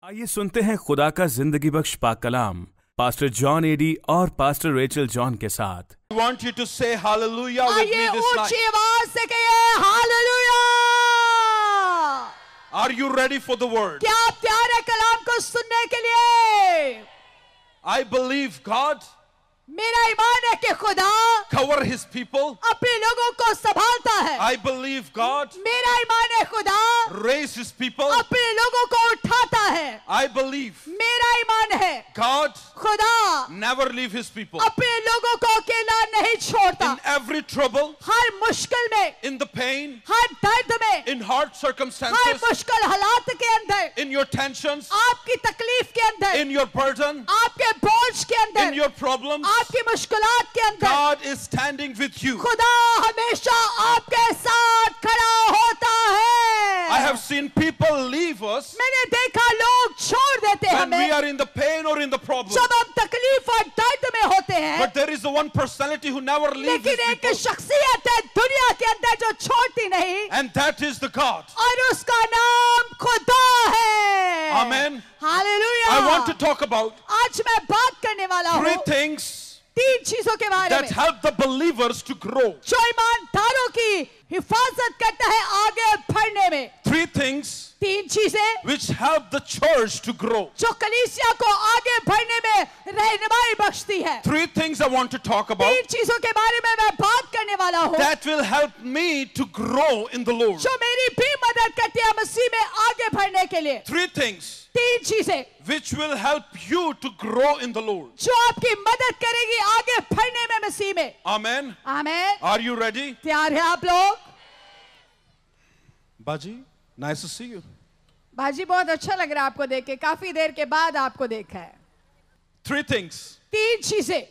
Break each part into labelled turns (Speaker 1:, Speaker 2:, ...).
Speaker 1: आइए सुनते हैं खुदा का जिंदगी बख्श पाक कलाम पास्टर जॉन एडी और पास्टर रेचल जॉन के साथ।
Speaker 2: I want you to say hallelujah with me
Speaker 3: आइए
Speaker 2: this night.
Speaker 3: ऊंची आवाज से कहिए hallelujah.
Speaker 2: Are you ready for the word?
Speaker 3: क्या आप तैयार हैं कलाम को सुनने के लिए?
Speaker 2: I believe God
Speaker 3: मेरा ईमान है कि खुदा
Speaker 2: cover his people.
Speaker 3: अपने लोगों को संभालता है।
Speaker 2: I believe God
Speaker 3: मेरा ईमान है खुदा
Speaker 2: raise his people.
Speaker 3: अपने लोगों को उठाता है।
Speaker 2: I believe
Speaker 3: मेरा ईमान है
Speaker 2: God
Speaker 3: खुदा
Speaker 2: never leave his people.
Speaker 3: अपने लोगों को अकेला नहीं छोड़ता।
Speaker 2: In every trouble,
Speaker 3: हर मुश्किल में,
Speaker 2: in the pain,
Speaker 3: हर दर्द में,
Speaker 2: in hard
Speaker 3: हर
Speaker 2: circumstances,
Speaker 3: मुश्किल हालात के अंदर,
Speaker 2: in your tensions,
Speaker 3: आपकी तकलीफ के अंदर,
Speaker 2: in your burden,
Speaker 3: आपके बोझ के
Speaker 2: in
Speaker 3: अंदर,
Speaker 2: your problems,
Speaker 3: आपकी मुश्किलात के अंदर
Speaker 2: God is standing with you.
Speaker 3: खुदा हमेशा आपके साथ खड़ा होता है।
Speaker 2: I have seen people leave us
Speaker 3: मैंने देखा लोग छोड़ देते हैं
Speaker 2: when we
Speaker 3: हमें
Speaker 2: are in the pain or in the problem.
Speaker 3: जब हम तकलीफ और दर्द में होते हैं,
Speaker 2: But there is the one personality who never leaves his
Speaker 3: लेकिन एक
Speaker 2: people,
Speaker 3: शख्सियत है दुनिया के अंदर जो छोड़ती नहीं,
Speaker 2: and that is the God.
Speaker 3: और उसका नाम खुदा है।
Speaker 2: Amen.
Speaker 3: Hallelujah.
Speaker 2: I want to talk about
Speaker 3: आज मैं बात करने वाला
Speaker 2: three
Speaker 3: हूँ
Speaker 2: things
Speaker 3: तीन चीजों के बारे
Speaker 2: that
Speaker 3: में
Speaker 2: help the believers to grow.
Speaker 3: जो ईमानदारों की हिफाजत करता है आगे बढ़ने में।
Speaker 2: Three things
Speaker 3: तीन चीजें
Speaker 2: which help the church to grow.
Speaker 3: जो कलीसिया को आगे बढ़ने में रहनुमाई बख्शती है।
Speaker 2: Three things I want to talk about
Speaker 3: तीन चीजों के बारे में मैं बात करने वाला हूँ
Speaker 2: that will help me to grow in the Lord.
Speaker 3: जो मेरी भी मदद करती है मसीह में आगे बढ़ने के लिए।
Speaker 2: Three things
Speaker 3: तीन चीजें
Speaker 2: which will help you to grow in the Lord.
Speaker 3: जो आपकी मदद करेगी आगे बढ़ने में मसीह में।
Speaker 2: Amen.
Speaker 3: आमीन।
Speaker 2: Are you ready?
Speaker 3: तैयार है आप लोग?
Speaker 2: Baji, nice to see you.
Speaker 3: भाजी बहुत अच्छा लग रहा है आपको देख के, काफी देर के बाद आपको देखा है।
Speaker 2: Three things
Speaker 3: तीन चीजें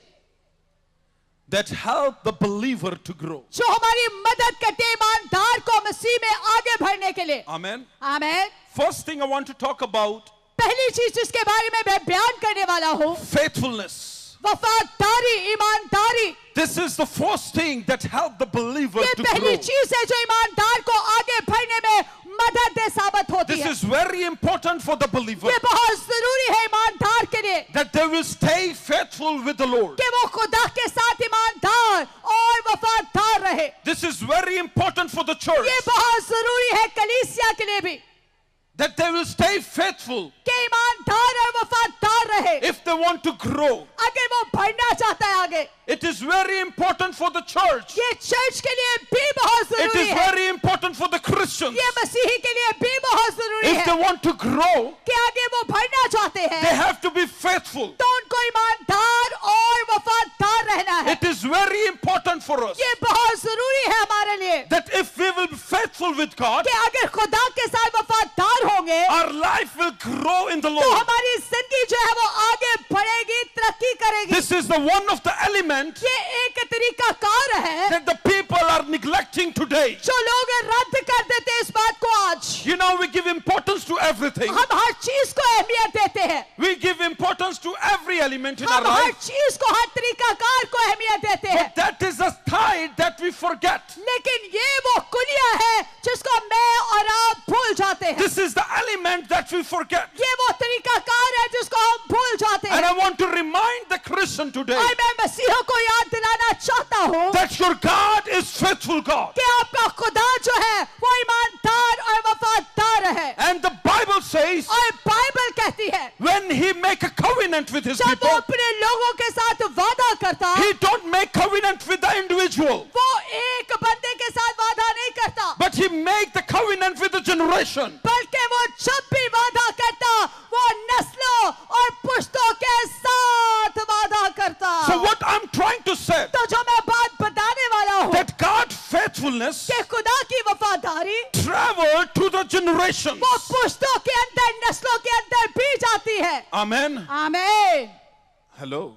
Speaker 2: that help the believer to grow.
Speaker 3: जो हमारी मदद करते हैं ईमानदार को मसीह में आगे बढ़ने के लिए।
Speaker 2: Amen.
Speaker 3: आमीन।
Speaker 2: First thing I want to talk about,
Speaker 3: पहली चीज जिसके बारे में मैं बयान करने वाला हूँ,
Speaker 2: faithfulness.
Speaker 3: वफादारी, ईमानदारी।
Speaker 2: This is the first thing that help the believer
Speaker 3: ये
Speaker 2: to
Speaker 3: पहली
Speaker 2: grow.
Speaker 3: चीज है जो ईमानदार को आगे बढ़ने में मदद साबित होती
Speaker 2: This
Speaker 3: है।
Speaker 2: is very important for the believer
Speaker 3: ये बहुत जरूरी है ईमानदार के लिए
Speaker 2: that they will stay faithful with the Lord.
Speaker 3: कि वो खुदा के साथ ईमानदार और वफादार रहे।
Speaker 2: This is very important for the church
Speaker 3: ये बहुत जरूरी है कलीसिया के लिए भी
Speaker 2: that they will stay faithful
Speaker 3: कि ईमानदार और वफादार रहे
Speaker 2: if they want to grow.
Speaker 3: अगर वो बढ़ना चाहता है आगे।
Speaker 2: It is very important for the church.
Speaker 3: ये चर्च के लिए भी बहुत
Speaker 2: It
Speaker 3: जरूरी
Speaker 2: is
Speaker 3: है,
Speaker 2: very important for the Christians.
Speaker 3: ये मसीही के लिए भी बहुत जरूरी
Speaker 2: If they
Speaker 3: है
Speaker 2: want to grow,
Speaker 3: कि आगे वो बढ़ना चाहते
Speaker 2: they
Speaker 3: हैं
Speaker 2: have to be faithful.
Speaker 3: तो उनको ईमानदार और वफादार रहना है।
Speaker 2: It is very important for us
Speaker 3: ये बहुत जरूरी है हमारे लिए
Speaker 2: that if we will be faithful with God,
Speaker 3: कि अगर खुदा के साथ वफादार होंगे
Speaker 2: our life will grow in the
Speaker 3: तो
Speaker 2: Lord.
Speaker 3: हमारी जिंदगी जो है वो आगे बढ़ेगी, तरक्की करेगी।
Speaker 2: This is the one of the element
Speaker 3: ये एक तरीका कार है
Speaker 2: that the people are neglecting today.
Speaker 3: जो लोग रद्द कर देते हैं इस बात को आज।
Speaker 2: You know, we give importance to everything.
Speaker 3: हम हर चीज को अहमियत देते हैं,
Speaker 2: We give importance to every element in our
Speaker 3: हम हर
Speaker 2: life.
Speaker 3: चीज को, हर तरीका कार को अहमियत देते हैं,
Speaker 2: But that is a tide that we forget.
Speaker 3: लेकिन ये वो कुलिया है जिसको मैं और आप भूल जाते हैं।
Speaker 2: This is the element that we forget.
Speaker 3: ये वो तरीका कार है जिसको हम भूल जाते
Speaker 2: And
Speaker 3: हैं।
Speaker 2: I want to remind the Christian today
Speaker 3: और मैं मसीहों को याद दिलाना चाहता हूँ
Speaker 2: that your God is faithful God.
Speaker 3: कि आपका खुदा जो है वो ईमानदार और वफादार है।
Speaker 2: And the Bible says
Speaker 3: और बाइबल कहती है
Speaker 2: when he make a covenant with his
Speaker 3: जब वो
Speaker 2: people,
Speaker 3: अपने लोगों के साथ वादा करता,
Speaker 2: he don't make covenant with the individual,
Speaker 3: वो एक बंदे के साथ वादा नहीं करता,
Speaker 2: but he make the covenant with the generation.
Speaker 3: बल्कि वो जब भी वादा करता वो नस्लों और पुश्तों के साथ वादा करता।
Speaker 2: So what I'm trying to say,
Speaker 3: तो जो मैं बात बताने वाला हूँ
Speaker 2: that God faithfulness
Speaker 3: कि खुदा की वफादारी
Speaker 2: travel to the generations.
Speaker 3: वो पुश्तों के अंदर, नस्लों के अंदर भी जाती है।
Speaker 2: Amen.
Speaker 3: आमीन।
Speaker 2: Hello.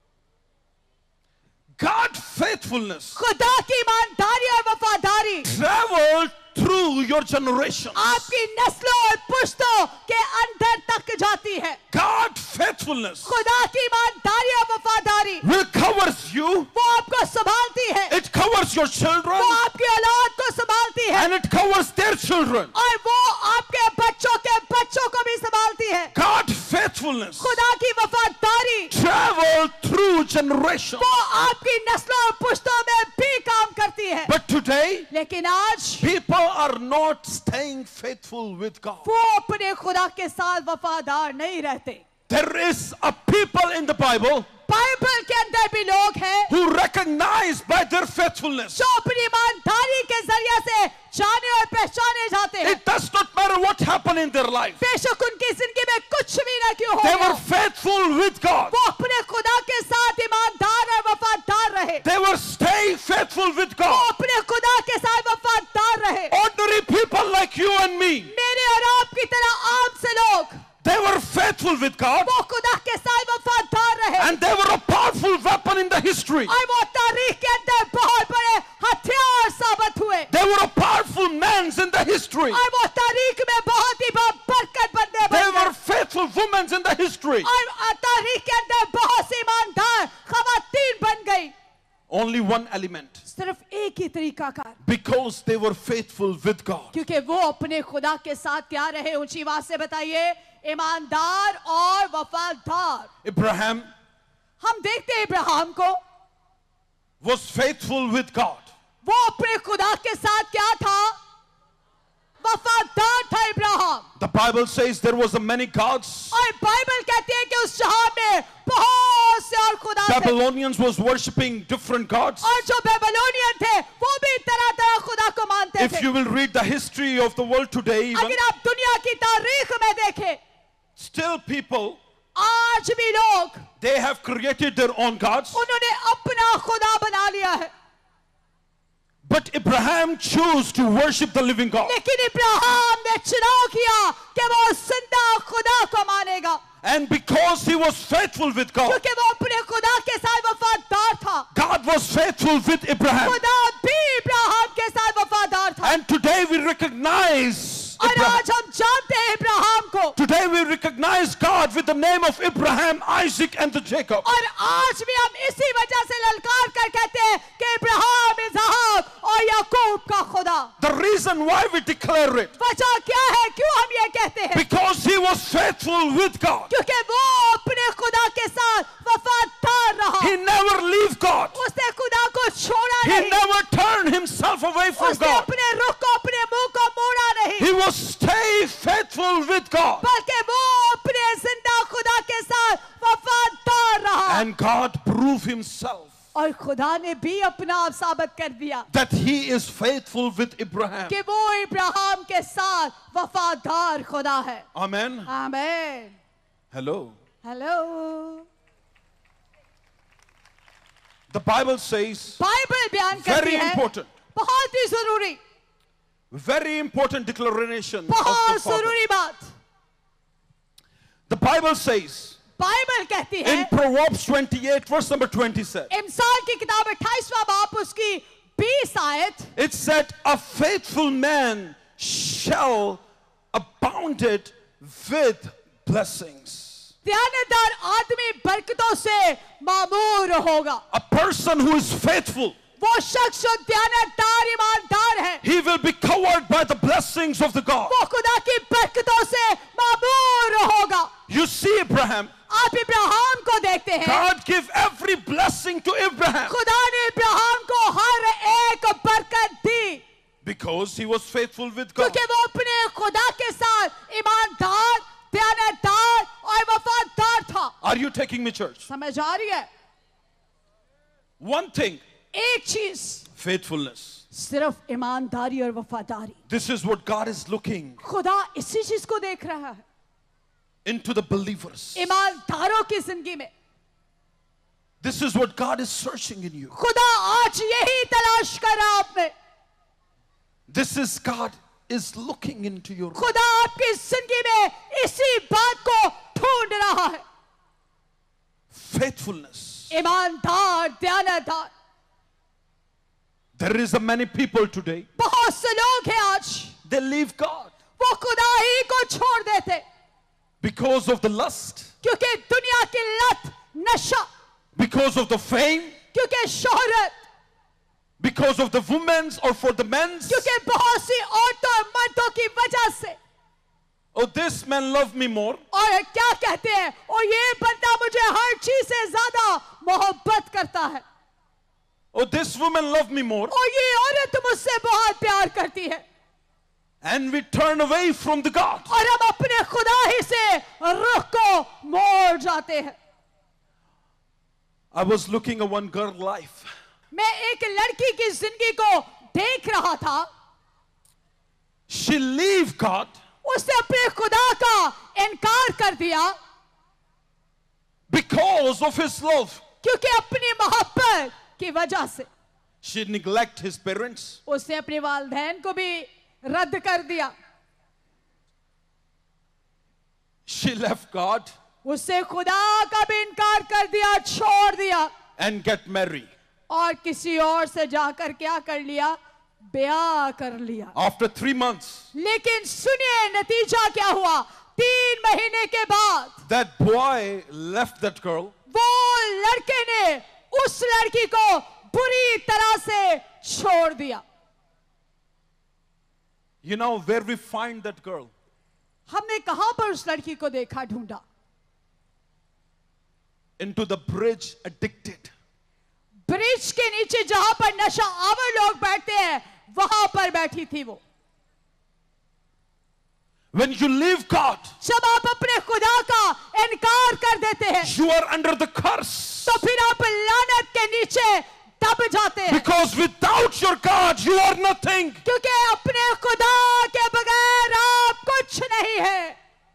Speaker 2: God faithfulness
Speaker 3: खुदा की ईमानदारी और वफादारी
Speaker 2: travel through your generations.
Speaker 3: आपकी नस्लों और पुश्तों के अंदर तक जाती है।
Speaker 2: God faithfulness
Speaker 3: खुदा की ईमानदारी और वफादारी
Speaker 2: will covers you.
Speaker 3: वो आपको संभालती है,
Speaker 2: It covers your children
Speaker 3: वो आपकी औलाद को संभालती है
Speaker 2: and it covers their children.
Speaker 3: और वो आपके बच्चों के बच्चों को भी संभालती है।
Speaker 2: God faithfulness
Speaker 3: खुदा की वफादारी
Speaker 2: traveled through generations.
Speaker 3: वो आपकी नस्लों और पुश्तों में भी काम करती है।
Speaker 2: But today,
Speaker 3: लेकिन आज
Speaker 2: people are not staying faithful with God.
Speaker 3: वो अपने खुदा के साथ वफादार नहीं रहते।
Speaker 2: There is a people in the Bible
Speaker 3: Bible के अंदर भी लोग हैं
Speaker 2: who recognize by their faithfulness.
Speaker 3: जो अपनी ईमानदारी के जरिए से जाने और पहचाने जाते हैं।
Speaker 2: It does not matter what happened in their life.
Speaker 3: बेशक उनकी जिंदगी में कुछ भी ना क्यों हो
Speaker 2: They were
Speaker 3: गया,
Speaker 2: faithful with God.
Speaker 3: वो अपने खुदा के साथ ईमानदार और वफादार रहे।
Speaker 2: They were staying faithful with
Speaker 3: वो
Speaker 2: God.
Speaker 3: अपने खुदा के साथ वफादार रहे।
Speaker 2: Ordinary people like you and me,
Speaker 3: मेरे और आपकी तरह आम से लोग
Speaker 2: they were faithful with God,
Speaker 3: वो खुदा के साथ वफादार रहे
Speaker 2: and they were a powerful weapon in the history.
Speaker 3: और वो तारीख के अंदर बहुत बड़े हथियार साबित हुए
Speaker 2: They were a powerful men in the history.
Speaker 3: और वो तारीख में बहुत ही बरकत बनने
Speaker 2: They
Speaker 3: बन
Speaker 2: were
Speaker 3: गए
Speaker 2: faithful women in the history.
Speaker 3: और तारीख के अंदर बहुत सी ईमानदार खवातीन बन गई।
Speaker 2: Only one element.
Speaker 3: सिर्फ एक ही तरीकाकार,
Speaker 2: Because they were faithful with God.
Speaker 3: क्योंकि वो अपने खुदा के साथ क्या रहे। ऊंची आवाज से बताइए, ईमानदार और वफादार।
Speaker 2: Abraham
Speaker 3: हम देखते हैं इब्राहिम को,
Speaker 2: was faithful with God.
Speaker 3: वो अपने खुदा के साथ क्या था, वफादार था इब्राहिम।
Speaker 2: The Bible says there was a many gods.
Speaker 3: और बाइबल कहती है कि उस जहां में बहुत से और खुदा थे
Speaker 2: Babylonians was worshipping different gods.
Speaker 3: और जो बेबीलोनियन थे वो भी तरह तरह खुदा को मानते
Speaker 2: If
Speaker 3: थे।
Speaker 2: you will read the history of the world today, even,
Speaker 3: अगर आप दुनिया की तारीख में देखें,
Speaker 2: still people,
Speaker 3: आज भी लोग
Speaker 2: they have created their own gods.
Speaker 3: उन्होंने अपना खुदा बना लिया है।
Speaker 2: But Abraham chose to worship the living God.
Speaker 3: लेकिन इब्राहिम ने चुनाव किया कि वो जिंदा खुदा को मानेगा,
Speaker 2: And because he was faithful with God,
Speaker 3: क्योंकि वो अपने खुदा के साथ वफादार था।
Speaker 2: God was faithful with Abraham.
Speaker 3: खुदा भी इब्राहिम के साथ वफादार था।
Speaker 2: And today we recognize
Speaker 3: और
Speaker 2: Abraham.
Speaker 3: आज हम जानते हैं इब्राहिम को,
Speaker 2: Today we recognize God with the name of Abraham, Isaac, and the Jacob.
Speaker 3: और आज भी हम इसी वजह से ललकार कर कहते हैं कि इब्राहिम, इसहाक और याकूब का खुदा।
Speaker 2: The reason why we declare it,
Speaker 3: वजह क्या है, क्यों हम ये कहते हैं?
Speaker 2: because he was faithful with God.
Speaker 3: क्योंकि वो अपने खुदा के साथ वफादार रहा।
Speaker 2: He never leave God.
Speaker 3: उसने खुदा को छोड़ा
Speaker 2: He
Speaker 3: नहीं,
Speaker 2: never turned himself away from
Speaker 3: उसने
Speaker 2: God.
Speaker 3: अपने रुख को, अपने मुंह को मोड़ा नहीं,
Speaker 2: He was stay faithful with God.
Speaker 3: बल्कि वो अपने जिंदा खुदा के साथ वफादार रहा।
Speaker 2: And God proved himself
Speaker 3: और खुदा ने भी अपना आप साबित कर दिया
Speaker 2: that he is faithful with Abraham.
Speaker 3: कि वो इब्राहिम के साथ वफादार खुदा है।
Speaker 2: Amen.
Speaker 3: आमीन।
Speaker 2: Hello.
Speaker 3: Hello.
Speaker 2: The Bible says,
Speaker 3: Bible बयान
Speaker 2: very
Speaker 3: करती है,
Speaker 2: important,
Speaker 3: बहुत ही जरूरी,
Speaker 2: very important declaration of the
Speaker 3: बहुत
Speaker 2: Father.
Speaker 3: जरूरी बात।
Speaker 2: The Bible says
Speaker 3: बाइबल कहती
Speaker 2: in
Speaker 3: है,
Speaker 2: Proverbs 28 verse number 20 said,
Speaker 3: इमसाल की किताब 28वां बाब उसकी 20 आयत,
Speaker 2: it said, a faithful man shall abounded with blessings.
Speaker 3: दयानतदार आदमी बरकतों से मामूर होगा।
Speaker 2: A person who is faithful,
Speaker 3: वो शख्स जो दयानतदार ईमानदार है,
Speaker 2: he will be covered by the blessings of the God.
Speaker 3: वो खुदा की बरकतों से मामूर होगा।
Speaker 2: You see Abraham,
Speaker 3: आप इब्राहिम को देखते हैं,
Speaker 2: God gave every blessing to Abraham
Speaker 3: खुदा ने इब्राहिम को हर एक बरकत दी
Speaker 2: because he was faithful with God.
Speaker 3: क्योंकि वो अपने खुदा के साथ ईमानदार, दयानतदार और वफादार था।
Speaker 2: Are you taking me, church?
Speaker 3: समझ आ रही है?
Speaker 2: One thing,
Speaker 3: एक चीज,
Speaker 2: faithfulness.
Speaker 3: सिर्फ ईमानदारी और वफादारी।
Speaker 2: This is what God is looking
Speaker 3: खुदा इसी चीज को देख रहा है
Speaker 2: into the believers.
Speaker 3: ईमानदारों की जिंदगी में।
Speaker 2: This is what God is searching in you.
Speaker 3: खुदा आज यही तलाश कर रहा है आप में।
Speaker 2: This is God is looking into your life.
Speaker 3: खुदा आपकी जिंदगी में इसी बात को ढूंढ रहा है।
Speaker 2: Faithfulness.
Speaker 3: ईमानदार, दयानतदार।
Speaker 2: There is a many people today,
Speaker 3: बहुत से लोग हैं आज,
Speaker 2: they leave God
Speaker 3: वो खुदा ही को छोड़ देते
Speaker 2: because of the lust,
Speaker 3: क्योंकि दुनिया की लत, नशा,
Speaker 2: because of the fame,
Speaker 3: क्योंकि शोहरत,
Speaker 2: because of the women's or for the men's.
Speaker 3: क्योंकि बहुत सी औरतों और मर्दों की वजह से।
Speaker 2: Oh, this man loved me more.
Speaker 3: और क्या कहते हैं, और ये बंदा मुझे हर चीज से ज्यादा मोहब्बत करता है,
Speaker 2: Oh, this woman loved me more.
Speaker 3: और ये औरत मुझसे बहुत प्यार करती है।
Speaker 2: And we turn away from the God.
Speaker 3: और हम अपने खुदा ही से रुख को मोड़ जाते हैं।
Speaker 2: I was looking at one girl life.
Speaker 3: मैं एक लड़की की जिंदगी को देख रहा था।
Speaker 2: She leave God
Speaker 3: उसने अपने खुदा का इनकार कर दिया
Speaker 2: because of his love.
Speaker 3: क्योंकि अपनी मोहब्बत की वजह से
Speaker 2: She neglect his parents.
Speaker 3: उसने अपने वालिदैन को भी रद्द कर दिया।
Speaker 2: She left God
Speaker 3: उससे खुदा का भी इनकार कर दिया, छोड़ दिया,
Speaker 2: and get married.
Speaker 3: और किसी और से जाकर क्या कर लिया, ब्याह कर लिया।
Speaker 2: After 3 months,
Speaker 3: लेकिन सुनिए नतीजा क्या हुआ। 3 महीने के बाद
Speaker 2: that boy left that girl
Speaker 3: वो लड़के ने उस लड़की को बुरी तरह से छोड़ दिया।
Speaker 2: You know where we find that girl?
Speaker 3: हमने कहां पर उस लड़की को देखा, ढूंढा?
Speaker 2: Into the bridge, addicted.
Speaker 3: Bridge के नीचे जहां पर नशा आवर लोग बैठते हैं, वहां पर बैठी थी वो।
Speaker 2: When you leave God,
Speaker 3: जब आप अपने खुदा का इनकार कर देते हैं,
Speaker 2: you are under the curse.
Speaker 3: तो फिर आप लानत के नीचे दब जाते हैं।
Speaker 2: Because without your God, you are nothing.
Speaker 3: क्योंकि अपने खुदा के बगैर आप कुछ नहीं है।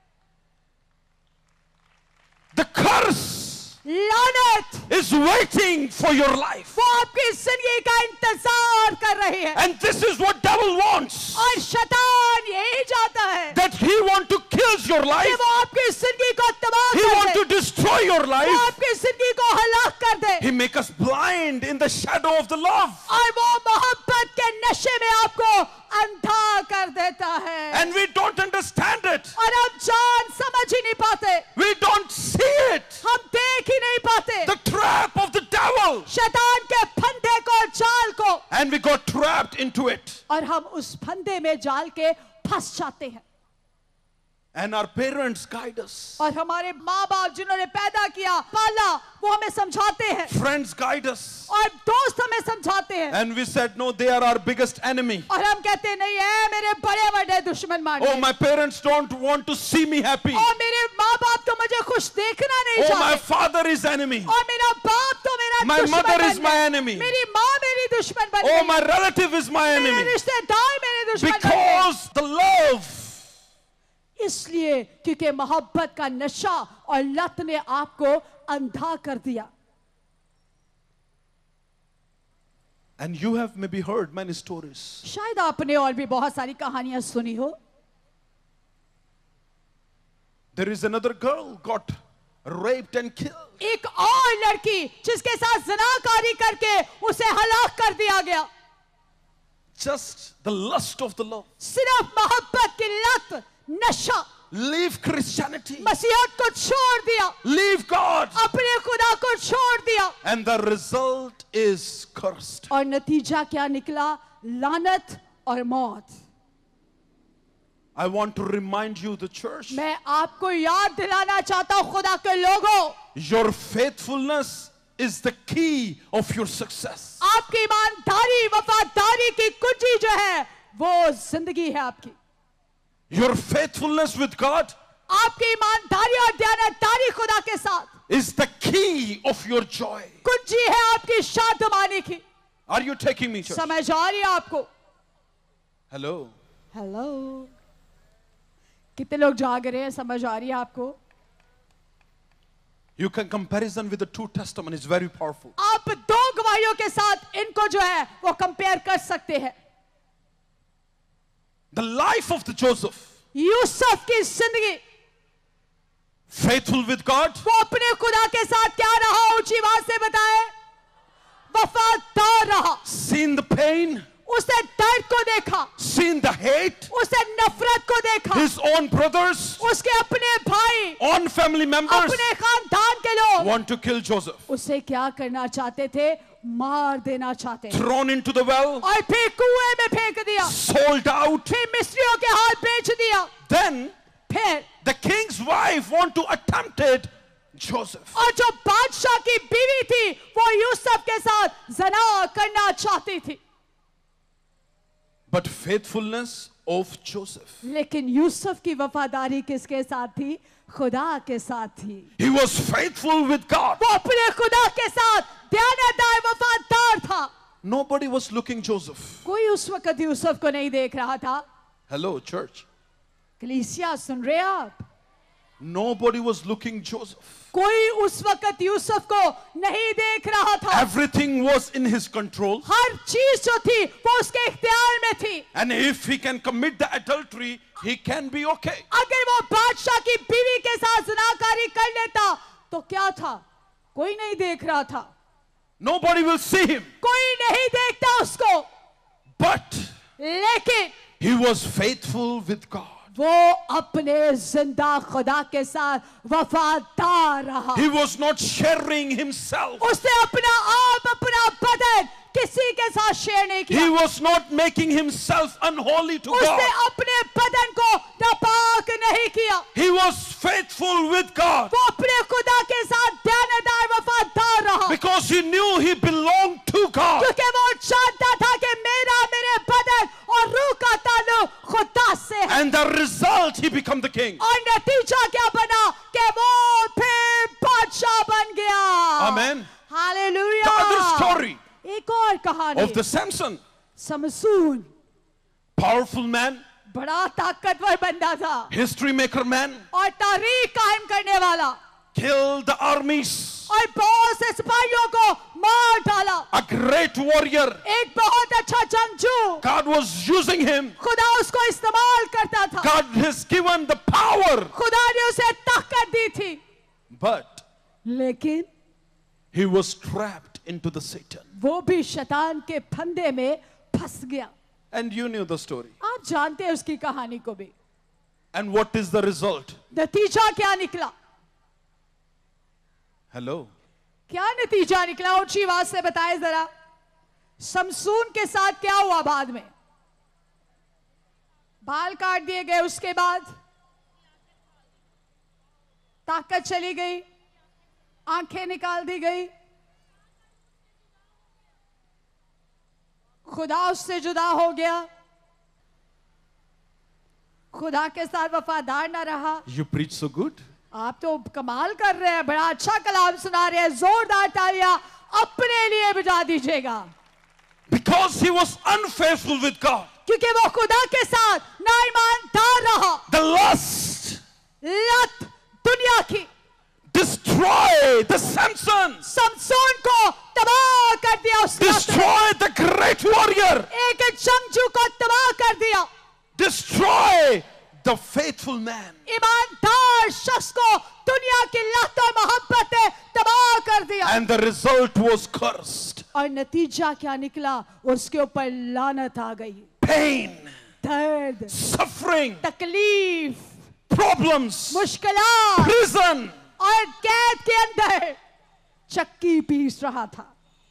Speaker 2: The curse
Speaker 3: लानत
Speaker 2: is waiting for your life.
Speaker 3: वो आपकी जिंदगी का इंतजार कर रही है।
Speaker 2: And this is what devil wants.
Speaker 3: और शैतान यही चाहता है
Speaker 2: That he want to kill your
Speaker 3: कि
Speaker 2: life.
Speaker 3: वो आपकी जिंदगी को तबाह
Speaker 2: He
Speaker 3: कर
Speaker 2: want
Speaker 3: they,
Speaker 2: to destroy your
Speaker 3: वो
Speaker 2: life.
Speaker 3: आपकी जिंदगी को हलाक कर दे,
Speaker 2: He make us blind in the shadow of the love.
Speaker 3: और वो मोहब्बत के नशे में आपको अंधा कर देता है।
Speaker 2: And we don't understand it.
Speaker 3: और हम जान समझ ही नहीं पाते,
Speaker 2: We don't see it.
Speaker 3: हम देख ही नहीं पाते
Speaker 2: The trap of the devil.
Speaker 3: शैतान के फंदे को, जाल को,
Speaker 2: And we got trapped into it.
Speaker 3: और हम उस फंदे में जाल के फंस जाते हैं।
Speaker 2: And our parents guide us.
Speaker 3: और हमारे माँ बाप जिन्होंने पैदा किया, पाला, वो हमें समझाते हैं,
Speaker 2: Friends guide us.
Speaker 3: और दोस्त हमें समझाते हैं,
Speaker 2: And we said, no, they are our biggest enemy.
Speaker 3: और हम कहते हैं, नहीं है मेरे बड़े बड़े दुश्मन मान
Speaker 2: Oh, my parents don't want to see me happy.
Speaker 3: और मेरे माँ बाप तो मुझे खुश देखना नहीं
Speaker 2: Oh, my
Speaker 3: चाहते,
Speaker 2: father is enemy.
Speaker 3: और मेरा बाप तो मेरा
Speaker 2: My
Speaker 3: दुश्मन
Speaker 2: mother
Speaker 3: बन
Speaker 2: is my
Speaker 3: गया,
Speaker 2: enemy.
Speaker 3: मेरी माँ मेरी दुश्मन बन
Speaker 2: Oh,
Speaker 3: गई,
Speaker 2: my relative is my
Speaker 3: मेरे
Speaker 2: enemy.
Speaker 3: रिश्तेदार मेरे दुश्मन बन गए।
Speaker 2: Because the love.
Speaker 3: इसलिए क्योंकि मोहब्बत का नशा और लत ने आपको अंधा कर दिया।
Speaker 2: And you have maybe heard many stories.
Speaker 3: शायद आपने और भी बहुत सारी कहानियां सुनी हो।
Speaker 2: There is another girl got raped and killed.
Speaker 3: एक और लड़की जिसके साथ ज़िनाकारी करके उसे हलाक कर दिया गया।
Speaker 2: Just the lust of the love.
Speaker 3: सिर्फ मोहब्बत की लत, नशा।
Speaker 2: Leave Christianity.
Speaker 3: मसीहत को छोड़ दिया,
Speaker 2: Leave God.
Speaker 3: अपने खुदा को छोड़ दिया,
Speaker 2: And the result is cursed.
Speaker 3: और नतीजा क्या निकला? लानत और मौत।
Speaker 2: I want to remind you, the church,
Speaker 3: मैं आपको याद दिलाना चाहता हूं खुदा के लोगों,
Speaker 2: your faithfulness is the key of your success.
Speaker 3: आपकी ईमानदारी, वफादारी की कुंजी जो है वो जिंदगी है आपकी।
Speaker 2: Your faithfulness with God
Speaker 3: आपकी ईमानदारी और दयानतदारी खुदा के साथ
Speaker 2: is the key of your joy.
Speaker 3: कुंजी है आपकी शादमानी की।
Speaker 2: Are you taking me, church?
Speaker 3: समझ आ रही है आपको?
Speaker 2: Hello.
Speaker 3: हेलो, कितने लोग जाग रहे हैं? समझ आ रही है आपको?
Speaker 2: You can comparison with the two testaments. It's very powerful.
Speaker 3: आप दो गवाहियों के साथ इनको जो है वो कंपेयर कर सकते हैं।
Speaker 2: The life of the Joseph,
Speaker 3: Yusuf की जिंदगी,
Speaker 2: faithful with God,
Speaker 3: वो अपने खुदा के साथ क्या रहा? ऊंची आवाज से बताए, वफादार रहा।
Speaker 2: seen the pain,
Speaker 3: उसने दर्द को देखा,
Speaker 2: seen the hate,
Speaker 3: उसने नफरत को देखा,
Speaker 2: his own brothers,
Speaker 3: उसके अपने भाई,
Speaker 2: own family members
Speaker 3: अपने खानदान के लोग
Speaker 2: want to kill Joseph.
Speaker 3: उसे क्या करना चाहते थे? मार देना चाहते थे,
Speaker 2: Thrown into the well,
Speaker 3: और फिर कुएं में फेंक दिया,
Speaker 2: sold out.
Speaker 3: फिर मिस्रियों के हाथ बेच दिया।
Speaker 2: Then
Speaker 3: फिर
Speaker 2: the king's wife want to attempt it, Joseph.
Speaker 3: और जो बादशाह की बीवी थी वो यूसुफ के साथ जना करना चाहती थी,
Speaker 2: But faithfulness of Joseph.
Speaker 3: लेकिन यूसुफ की वफादारी किसके साथ थी? खुदा के साथ थी।
Speaker 2: He was faithful with God.
Speaker 3: वो अपने खुदा के साथ ध्यानदार वफादार था।
Speaker 2: Nobody was looking Joseph.
Speaker 3: कोई उस वक्त यूसुफ को नहीं देख रहा था।
Speaker 2: Hello, church.
Speaker 3: कलीसिया सुन रहे आप?
Speaker 2: Nobody was looking Joseph.
Speaker 3: कोई उस वक्त यूसुफ को नहीं देख रहा था।
Speaker 2: Everything was in his control.
Speaker 3: हर चीज जो थी वो उसके इख्तियार में थी।
Speaker 2: And if he can commit the adultery, he can be okay.
Speaker 3: अगर वो बादशाह की बीवी के साथ ज़िनाकारी कर लेता तो क्या था? कोई नहीं देख रहा था।
Speaker 2: Nobody will see him.
Speaker 3: कोई नहीं देखता उसको।
Speaker 2: But
Speaker 3: लेकिन
Speaker 2: he was faithful with God.
Speaker 3: वो अपने जिंदा खुदा के साथ वफादार रहा।
Speaker 2: He was not sharing himself.
Speaker 3: उसने अपना आप, अपना बदन किसी के साथ शेयर नहीं किया।
Speaker 2: He was not making himself unholy to
Speaker 3: उसने
Speaker 2: God.
Speaker 3: अपने बदन को नापाक नहीं किया।
Speaker 2: He was faithful with God
Speaker 3: वो अपने खुदा के साथ ध्यानदार वफादार रहा,
Speaker 2: because he knew he belonged to God.
Speaker 3: क्योंकि वो जानता था कि मेरे बदन और रूह का ताल्लुक खुदा से है।
Speaker 2: And the result, he became the king.
Speaker 3: और नतीजा क्या बना कि वो फिर बादशाह बन गया।
Speaker 2: Amen.
Speaker 3: Hallelujah.
Speaker 2: The other story
Speaker 3: एक और कहानी
Speaker 2: of the Samson,
Speaker 3: Samson,
Speaker 2: powerful man,
Speaker 3: बड़ा ताकतवर बंदा था
Speaker 2: history maker man,
Speaker 3: और तारीख कायम करने वाला,
Speaker 2: killed the armies,
Speaker 3: और बहुत से सिपाहियों को मार डाला,
Speaker 2: a great warrior.
Speaker 3: एक बहुत अच्छा जंगजू।
Speaker 2: God was using him.
Speaker 3: खुदा उसको इस्तेमाल करता था।
Speaker 2: God has given the power.
Speaker 3: खुदा ने उसे ताकत दी थी,
Speaker 2: But
Speaker 3: लेकिन
Speaker 2: he was trapped into the Satan.
Speaker 3: वो भी शैतान के फंदे में फंस गया।
Speaker 2: And you knew the story.
Speaker 3: आप जानते हैं उसकी कहानी को भी।
Speaker 2: And what is the result?
Speaker 3: नतीजा क्या निकला?
Speaker 2: Hello.
Speaker 3: क्या नतीजा निकला? ऊंची आवाज से बताएं जरा। समसून के साथ क्या हुआ बाद में? बाल काट दिए गए, उसके बाद ताकत चली गई, आंखें निकाल दी गई, खुदा उससे जुदा हो गया, खुदा के साथ वफादार ना रहा।
Speaker 2: You preach so good.
Speaker 3: आप तो कमाल कर रहे हैं, बड़ा अच्छा कलाम सुना रहे हैं। जोरदार तालियां अपने लिए बजा दीजिएगा।
Speaker 2: Because he was unfaithful with God.
Speaker 3: क्योंकि वो खुदा के साथ ना ईमानदार रहा।
Speaker 2: The lust
Speaker 3: लत दुनिया की
Speaker 2: destroy the Samson.
Speaker 3: समसून को तबाह कर दिया। उसने
Speaker 2: Destroy the great warrior.
Speaker 3: एक जंगजू को तबाह कर दिया।
Speaker 2: Destroy the faithful man.
Speaker 3: ईमानदार शख्स को दुनिया की लत और मोहब्बत ने तबाह कर दिया।
Speaker 2: And the result was cursed.
Speaker 3: और नतीजा क्या निकला? उसके ऊपर लानत आ गई।
Speaker 2: Pain,
Speaker 3: दर्द,
Speaker 2: suffering,
Speaker 3: तकलीफ,
Speaker 2: problems,
Speaker 3: मुश्किलात
Speaker 2: prison.
Speaker 3: और कैद के अंदर चक्की पीस रहा था।